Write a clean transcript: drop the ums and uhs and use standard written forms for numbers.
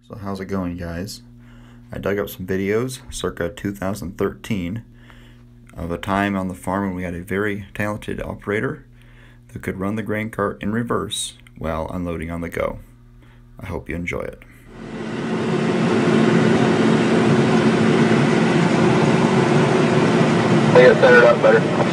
So how's it going, guys? I dug up some videos circa 2013 of a time on the farm when we had a very talented operator that could run the grain cart in reverse while unloading on the go. I hope you enjoy it. Get centered up better.